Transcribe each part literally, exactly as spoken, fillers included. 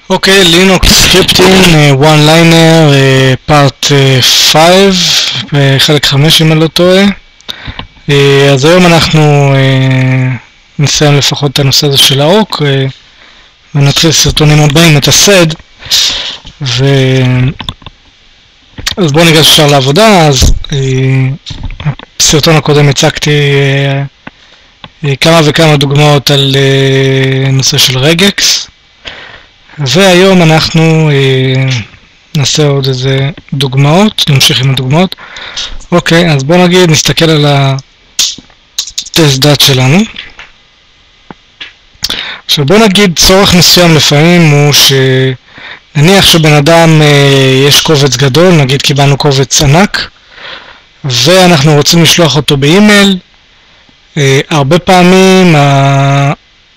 אוקיי, לינוקס סקריפטינג, one liner, פארט חמש, חלק חמש אם אני לא טועה. אז היום אנחנו נסיים לפחות את הנושא הזה של האוק, ונתחיל סרטונים הבאים, את הסד. ו... אז בואו ניגש ישר לעבודה. אז בסרטון הקודם הצגתי כמה וכמה דוגמאות על נושא של רגקס, והיום אנחנו אה, נעשה עוד איזה דוגמאות, נמשיך עם הדוגמאות. אוקיי, אז בואו נגיד, נסתכל על הטסט דאט שלנו. עכשיו בואו נגיד, צורך מסוים לפעמים הוא שנניח שבן אדם אה, יש קובץ גדול, נגיד קיבלנו קובץ ענק, ואנחנו רוצים לשלוח אותו באימייל. אה, הרבה פעמים ה...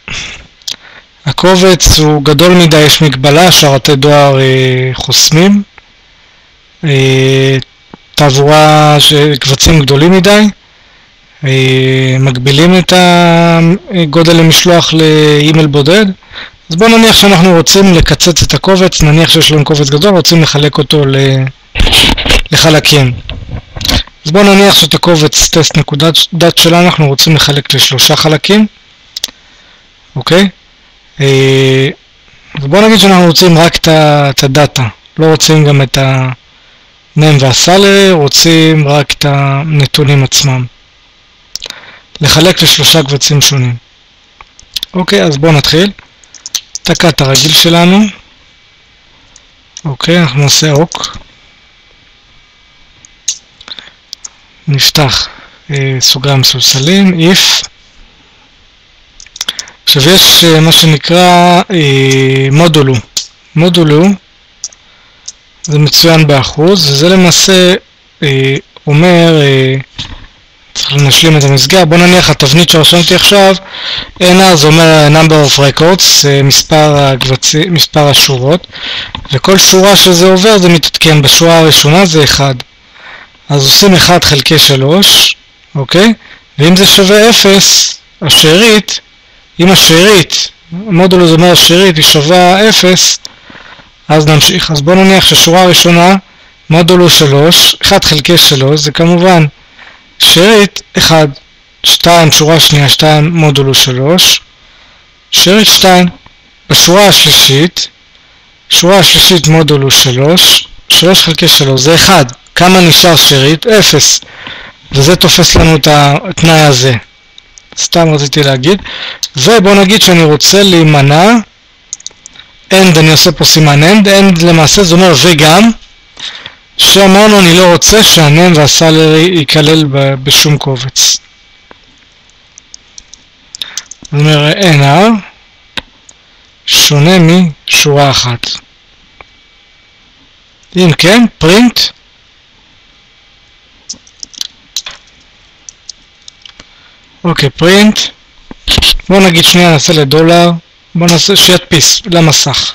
הקובץ הוא גדול מדי, יש מגבלה, שרתי דואר אה, חוסמים, אה, תעבורה של קבצים גדולים מדי, אה, מגבילים את הגודל למשלוח לאימייל בודד. אז בואו נניח שאנחנו רוצים לקצץ את הקובץ, נניח שיש לנו קובץ גדול, רוצים לחלק אותו לחלקים. אז בואו נניח שאת הקובץ טסט נקודת דאט שלנו אנחנו רוצים לחלק לשלושה חלקים, אוקיי? ובואו נגיד שאנחנו רוצים רק את הדאטה, לא רוצים גם את הנם והסלרי, רוצים רק את הנתונים עצמם, לחלק לשלושה קבצים שונים. אוקיי, אז בואו נתחיל. תקת הרגיל שלנו. אוקיי, אנחנו נעשה אוק, נפתח אה, סוגריים מסולסלים, if. עכשיו יש מה שנקרא אה, מודולו. מודולו זה מצוין באחוז, וזה למעשה אה, אומר, אה, צריך להשלים את המסגר. בוא נניח התבנית שרשמתי עכשיו, אן אר זה אומר number of records, אה, מספר, הגבצי, מספר השורות, וכל שורה שזה עובר זה מתעדכן. בשורה הראשונה זה אחד, אז עושים אחד חלקי שלוש, אוקיי? ואם זה שווה אפס, השארית, אם השארית, המודולו זה אומר השארית היא שווה אפס, אז נמשיך. אז בואו נניח ששורה הראשונה, מודולו שלוש, אחד חלקי שלוש, זה כמובן שארית אחד, שתיים, שורה שנייה, שתיים, מודולו שלוש, שארית שתיים. בשורה השלישית, שורה השלישית מודולו שלוש, שלוש חלקי שלוש, זה אחד. כמה נשאר שארית? אפס. וזה תופס לנו את התנאי הזה. סתם רציתי להגיד. ובוא נגיד שאני רוצה להימנע, end, אני עושה פה סימן end, end למעשה זה אומר וגם, שאמרנו אני לא רוצה שהנם והסלרי ייכלל בשום קובץ. זאת אומרת nr שונה משורה אחת. אם כן, print אוקיי, פרינט. בואו נגיד שנייה, נעשה לדולר, בואו נעשה שידפיס למסך.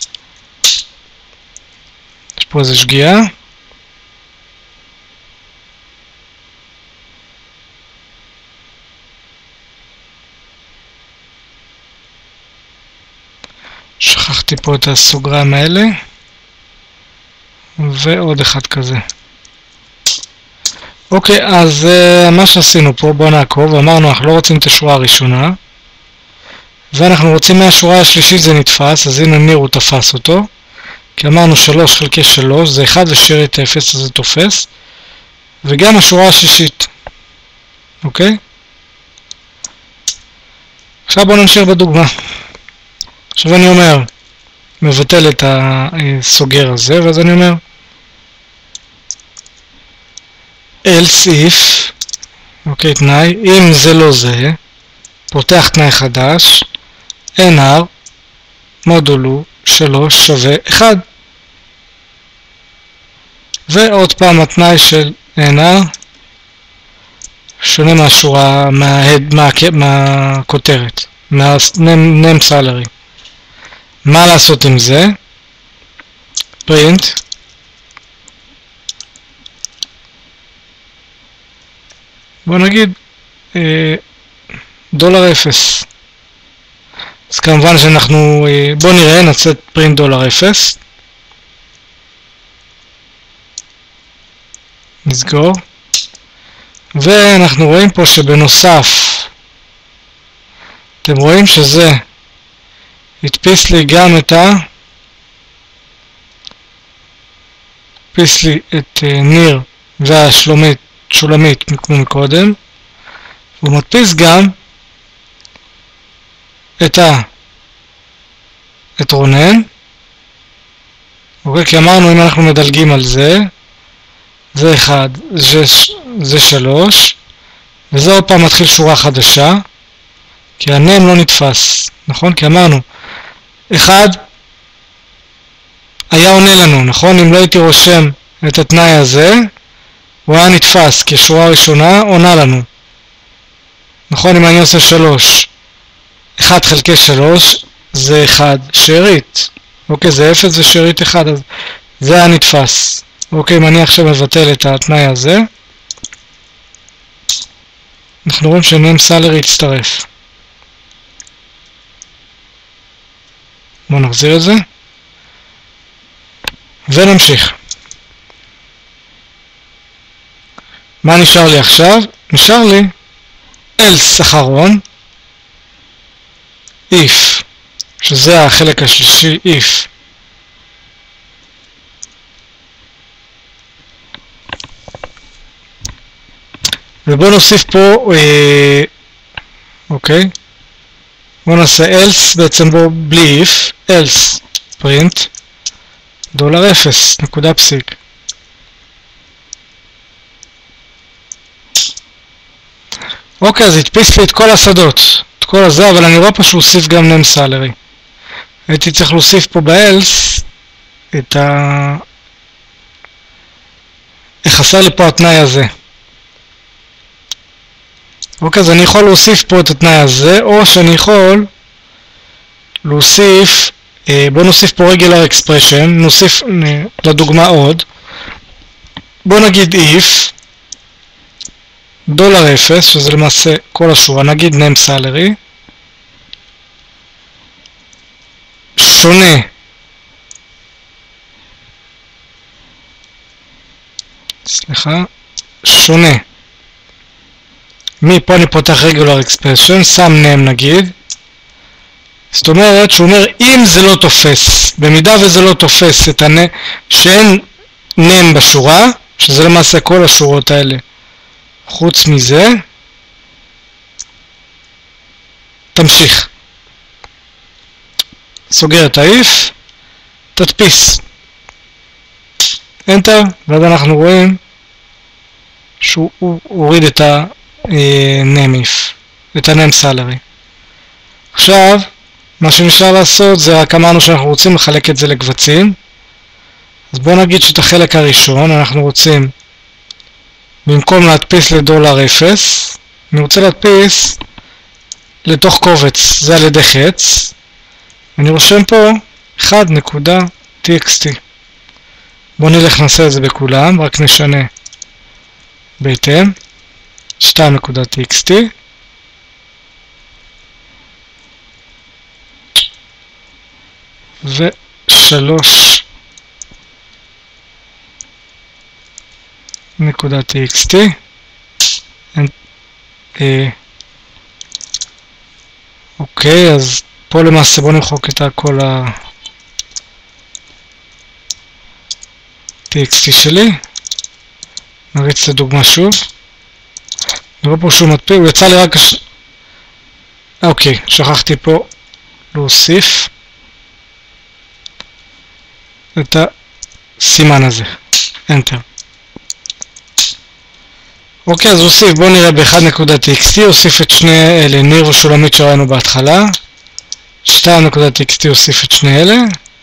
יש פה איזו שגיאה. שכחתי פה את הסוגריים האלה. ועוד אחד כזה. אוקיי, אז uh, מה שעשינו פה, בואו נעקוב, אמרנו אנחנו לא רוצים את השורה הראשונה, ואנחנו רוצים מהשורה השלישית זה נתפס, אז הנה ניר הוא תפס אותו, כי אמרנו שלוש חלקי שלוש, זה אחד ושארית אפס, אז זה תופס, וגם השורה השלישית, אוקיי? עכשיו בואו נמשיך בדוגמה. עכשיו אני אומר, מבטל את הסוגר הזה, ואז אני אומר, else if, אוקיי, תנאי, אם זה לא זה, פותח תנאי חדש, nr מודולו שלוש שווה אחד. ועוד פעם התנאי של nr שונה מהשורה, מההד, מה, מהכותרת, מה-name salary. מה לעשות עם זה? print בוא נגיד אה, דולר אפס. אז כמובן שאנחנו, בואו נראה, נעשה פרינט דולר אפס. נסגור. ואנחנו רואים פה שבנוסף, אתם רואים שזה הדפיס לי גם את ה... הדפיס לי את uh, ניר והשלומית, שולמית כמו מקודם. הוא מדפיס גם את ה... את רונן. אוקיי, כי אמרנו אם אנחנו מדלגים על זה, זה אחד, זה, זה שלוש, וזה עוד פעם מתחיל שורה חדשה, כי הנם לא נתפס, נכון? כי אמרנו, אחד היה עונה לנו, נכון? אם לא הייתי רושם את התנאי הזה, הוא היה נתפס, כי שורה ראשונה עונה לנו. נכון? אם אני עושה שלוש, אחד חלקי שלוש, זה אחד, שארית. אוקיי, זה אפס ושארית אחד, אז זה היה נתפס. אוקיי, אם אני עכשיו מבטל את התנאי הזה, אנחנו רואים שנם סלרי יצטרף. בואו נחזיר את זה. ונמשיך. מה נשאר לי עכשיו? נשאר לי else אחרון, if, שזה החלק השלישי, if. ובואו נוסיף פה, אה, אוקיי, בואו נעשה else, בעצם בואו בלי if, else, print, דולר אפס, נקודה פסיק. אוקיי, אז הדפיס לי את כל השדות, את כל הזה, אבל אני רואה פה שהוא הוסיף גם name salary. הייתי צריך להוסיף פה ב-else את ה... חסר לי פה התנאי הזה. אוקיי, אז אני יכול להוסיף פה את התנאי הזה, או שאני יכול להוסיף, אה, בואו נוסיף פה regular expression, נוסיף אה, לדוגמה עוד, בואו נגיד if, דולר אפס, שזה למעשה כל השורה, נגיד name salary, שונה, סליחה, שונה, מפה אני פותח regular expression, שם name נגיד, זאת אומרת שהוא אומר אם זה לא תופס, במידה וזה לא תופס את הנם, שאין name בשורה, שזה למעשה כל השורות האלה, חוץ מזה, תמשיך. סוגר את ה-if, תדפיס. Enter, ואז אנחנו רואים שהוא הוריד את ה-name if, את ה-name salary. עכשיו, מה שנשאר לעשות זה רק אמרנו שאנחנו רוצים לחלק את זה לקבצים. אז בואו נגיד שאת החלק הראשון אנחנו רוצים, במקום להדפיס לדולר אפס, אני רוצה להדפיס לתוך קובץ, זה על ידי חץ. אני רושם פה אחד נקודה טי אקס טי. בואו נלך נעשה את זה בכולם, רק נשנה בהתאם. שתיים נקודה טי אקס טי. ו-שלוש נקודה טי אקס טי. אוקיי, אז פה למעשה בואו נמחוק את כל ה-טי אקס טי שלי. נריץ לדוגמה שוב. נראה פה שהוא מדפיס, הוא יצא לי רק... אוקיי, שכחתי פה להוסיף את הסימן הזה. Enter. אוקיי, אז הוסיף, בואו נראה ב-אחד נקודה טי אקס טי, הוסיף את שני אלה, ניר ושולמית שראינו בהתחלה. שתיים נקודה טי אקס טי הוסיף את שני אלה.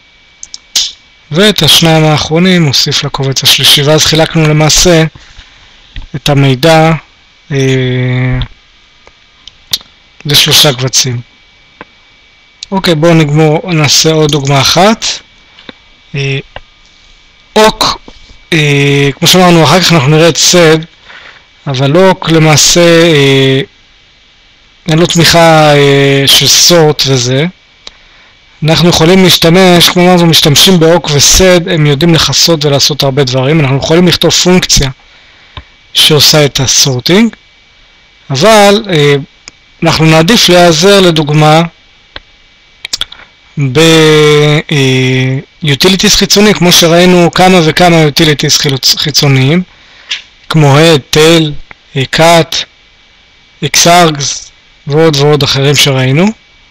ואת השניים האחרונים הוסיף לקובץ השלישי, ואז חילקנו למעשה את המידע אה, לשלושה קבצים. אוקיי, בואו נגמור, נעשה עוד דוגמה אחת. אה, אוק, אה, כמו שאמרנו, אחר כך אנחנו נראה את סד, אבל אוק למעשה אה, אין לו תמיכה אה, של סורט וזה. אנחנו יכולים להשתמש, כמו אנחנו משתמשים באוק וסד, הם יודעים לחסות ולעשות הרבה דברים. אנחנו יכולים לכתוב פונקציה שעושה את הסורטינג, אבל אה, אנחנו נעדיף להיעזר לדוגמה ב-utilities חיצוני, כמו שראינו כמה וכמה utilities חיצוניים, כמו head, tail, cut, xargs ועוד ועוד אחרים שראינו.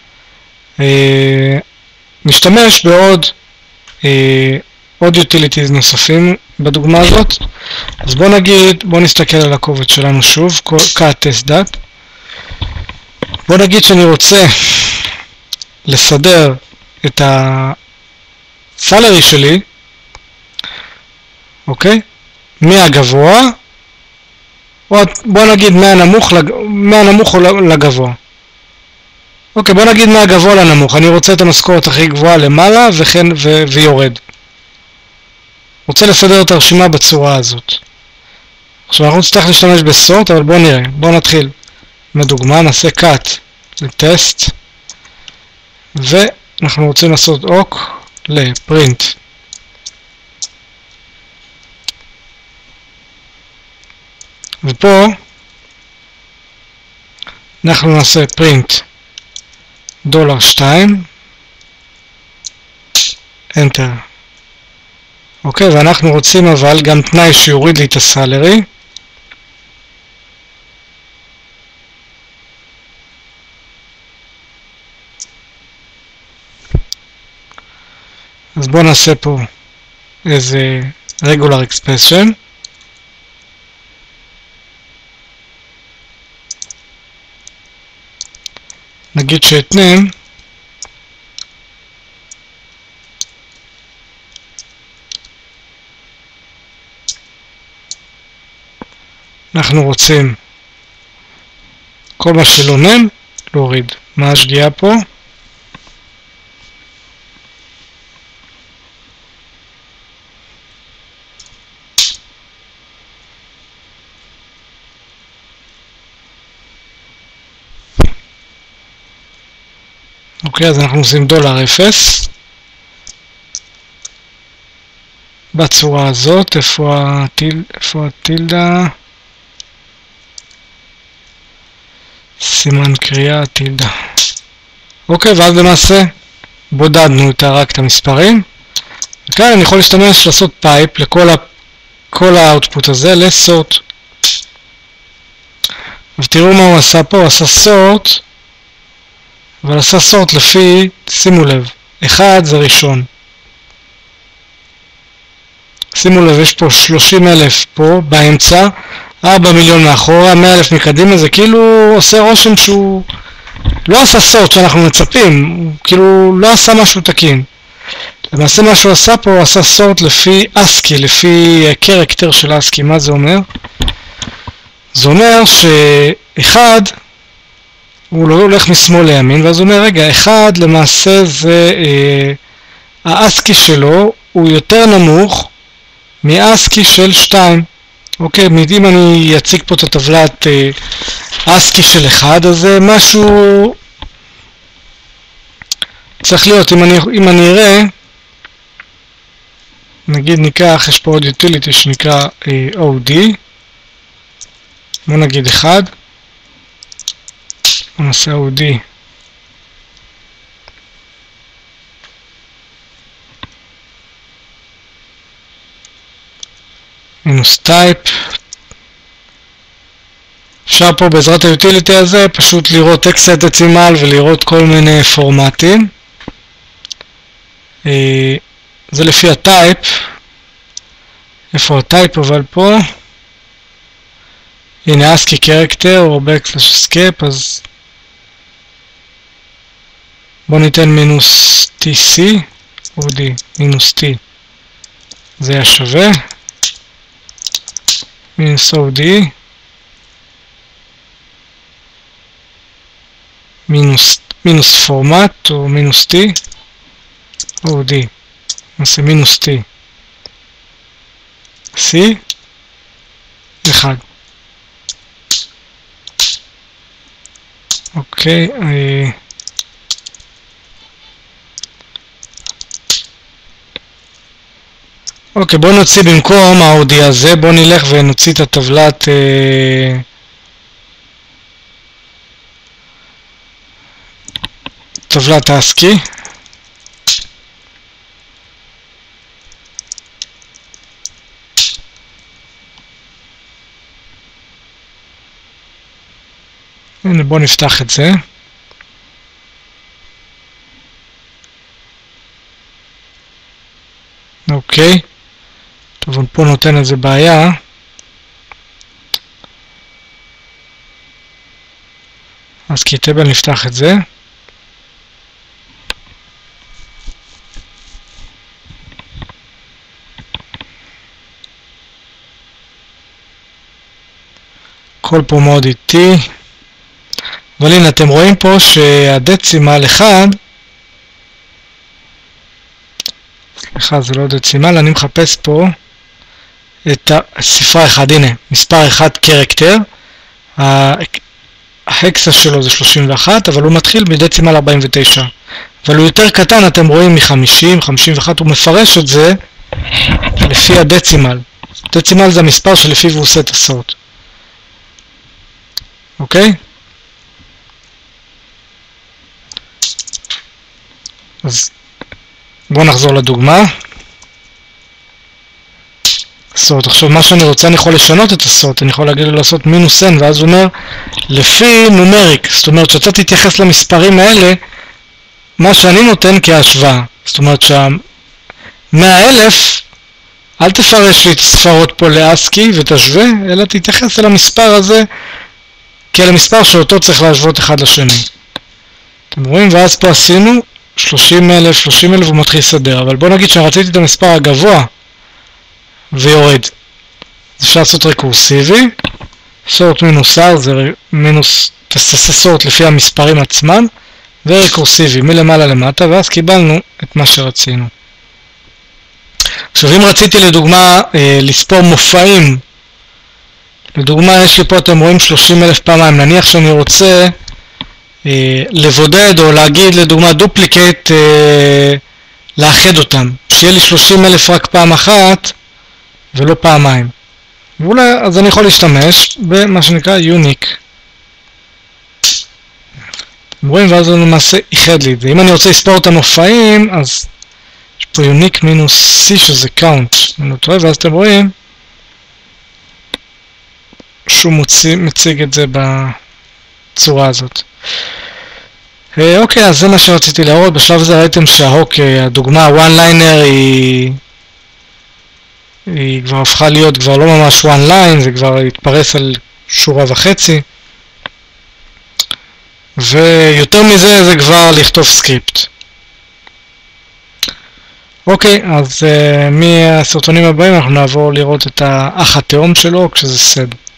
נשתמש בעוד עוד utilities נוספים בדוגמה הזאת. אז בוא נגיד, בוא נסתכל על הקובץ שלנו שוב, cut test dat. בוא נגיד שאני רוצה לסדר את הסלרי שלי, אוקיי? מהגבוה, בוא נגיד מהנמוך, מהנמוך לגבוה. אוקיי, בוא נגיד מהגבוה לנמוך. אני רוצה את המשכורת הכי גבוהה למעלה וכן ו- ויורד. רוצה לסדר את הרשימה בצורה הזאת. עכשיו אנחנו נצטרך להשתמש בסורט, אבל בוא נראה. בוא נתחיל מדוגמה, נעשה cut לטסט, ואנחנו רוצים לעשות אוק לפרינט. ופה אנחנו נעשה פרינט דולר שתיים, Enter. אוקיי, ואנחנו רוצים אבל גם תנאי שיוריד לי את הסלרי. אז בואו נעשה פה איזה regular expression. נגיד שאת name אנחנו רוצים כל מה שלא name להוריד. מה השגיאה פה? אוקיי, אז אנחנו עושים דולר אפס בצורה הזאת. איפה הטיל, איפה הטילדה? סימן קריאה טילדה. אוקיי, ואז למעשה בודדנו את רק את המספרים. וכאן אני יכול להשתמש לעשות פייפ לכל ה, כל האוטפוט הזה לסורט. ותראו מה הוא עשה פה, הוא עשה סורט, אבל עשה סורט לפי, שימו לב, אחד זה ראשון. שימו לב, יש פה שלושים אלף פה באמצע, ארבעה מיליון מאחורה, מאה אלף מקדימה. זה כאילו עושה רושם שהוא לא עשה סורט שאנחנו מצפים, הוא כאילו לא עשה משהו תקין. למעשה מה שהוא עשה פה, הוא עשה סורט לפי אסקי, לפי קרקטר של אסקי. מה זה אומר? זה אומר שאחד הוא לא הולך משמאל לימין, ואז הוא אומר, רגע, אחד למעשה זה, אה, האסקי שלו הוא יותר נמוך מאסקי של שתיים. אוקיי, אם אני אציג פה את הטבלת אה, אסקי של אחד, אז זה משהו צריך להיות. אם אני, אם אני אראה, נגיד ניקח, יש פה עוד utility שנקרא אה, או די, בוא נגיד אחד, בוא נעשה או די מינוס טייפ. אפשר פה בעזרת היוטיליטי הזה פשוט לראות הקסדצימל ולראות כל מיני פורמטים. זה לפי הטייפ. איפה הטייפ? אבל פה הנה אסקי קרקטר או backslash escape, אז בוא ניתן מינוס tc או d מינוס t, זה היה שווה מינוס או די מינוס, מינוס פורמט או מינוס t או d, נעשה מינוס t c אחד. אוקיי, אוקיי, בואו נוציא במקום האודי הזה, בואו נלך ונוציא את הטבלת אה, טבלת אסקי. הנה, בואו נפתח את זה. אוקיי. טוב, פה נותן איזה בעיה. אז כטבל נפתח את זה. הכל פה מאוד איטי. אבל הנה, אתם רואים פה שהדצימל אחד, סליחה, זה לא דצימל, אני מחפש פה את הספרה אחד, הנה, מספר אחד קרקטר, ההקסה שלו זה שלושים ואחת, אבל הוא מתחיל בדצימל ארבעים ותשע, אבל הוא יותר קטן, אתם רואים, מ-חמישים, חמישים ואחת, הוא מפרש את זה לפי הדצימל. דצימל זה המספר שלפיו הוא עושה את הסort. אוקיי? אז בואו נחזור לדוגמה. סורט. עכשיו מה שאני רוצה, אני יכול לשנות את הסורט, אני יכול להגיד לו לעשות מינוס n, ואז הוא אומר לפי נומריק, זאת אומרת שאתה תתייחס למספרים האלה מה שאני נותן כהשוואה, זאת אומרת שה-מאה אלף אל תפרש לי את הספרות פה לאסקי ותשווה, אלא תתייחס אל המספר הזה כאל המספר שאותו צריך להשוות אחד לשני. אתם רואים? ואז פה עשינו שלושים אלף, שלושים אלף הוא מתחיל לסדר, אבל בואו נגיד שרציתי את המספר הגבוה ויורד. אז אפשר לעשות רקורסיבי, סורט מינוס R זה מינוס, תעשה סורט לפי המספרים עצמם, ורקורסיבי מלמעלה למטה, ואז קיבלנו את מה שרצינו. עכשיו אם רציתי לדוגמה אה, לספור מופעים, לדוגמה יש לי פה, אתם רואים שלושים אלף פעמיים, נניח שאני רוצה אה, לבודד או להגיד לדוגמה דופליקט, אה, לאחד אותם, שיהיה לי שלושים אלף רק פעם אחת ולא פעמיים. ואולי, אז אני יכול להשתמש במה שנקרא יוניק. אתם רואים? ואז אני למעשה איחד לי את זה. אם אני רוצה לספור את המופעים, אז יש פה יוניק מינוס C שזה קאונט. אני לא טועה, ואז אתם רואים שהוא מוציא, מציג את זה בצורה הזאת. אוקיי, אז זה מה שרציתי להראות. בשלב הזה ראיתם שההוק, הדוגמה one liner היא היא כבר הפכה להיות כבר לא ממש one line, זה כבר התפרס על שורה וחצי, ויותר מזה זה כבר לכתוב סקריפט. אוקיי, אז uh, מהסרטונים הבאים אנחנו נעבור לראות את האח התאום שלו כשזה סד.